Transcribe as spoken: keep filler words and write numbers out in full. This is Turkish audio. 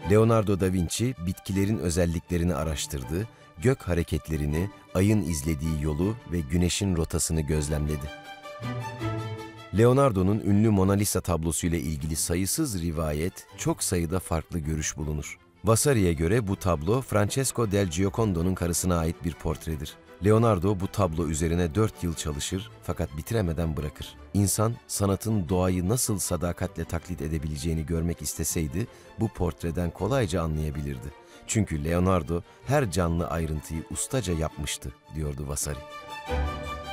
Leonardo da Vinci, bitkilerin özelliklerini araştırdı, gök hareketlerini, ayın izlediği yolu ve güneşin rotasını gözlemledi. Leonardo'nun ünlü Mona Lisa tablosuyla ilgili sayısız rivayet, çok sayıda farklı görüş bulunur. Vasari'ye göre bu tablo, Francesco del Giocondo'nun karısına ait bir portredir. Leonardo bu tablo üzerine dört yıl çalışır fakat bitiremeden bırakır. İnsan, sanatın doğayı nasıl sadakatle taklit edebileceğini görmek isteseydi, bu portreden kolayca anlayabilirdi. Çünkü Leonardo her canlı ayrıntıyı ustaca yapmıştı, diyordu Vasari.